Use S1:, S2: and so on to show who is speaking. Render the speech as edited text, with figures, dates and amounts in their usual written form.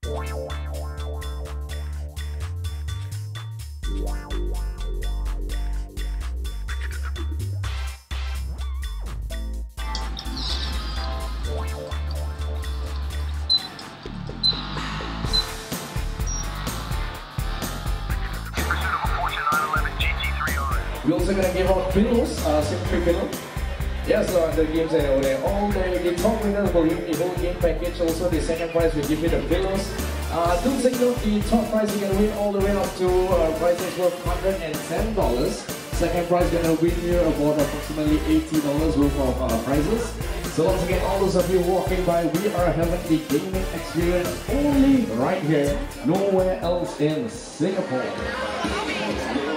S1: We're also gonna give out pillows, SIM3 Pillow. Yeah, so the games are over there. All the top winners will win the whole game package. Also, the second prize will give you the pillows. Do take note, the top prize you can win all the way up to prices worth $110. Second prize gonna win you about approximately $80 worth of prizes. So once again, all those of you walking by, we are having the gaming experience only right here, nowhere else in Singapore.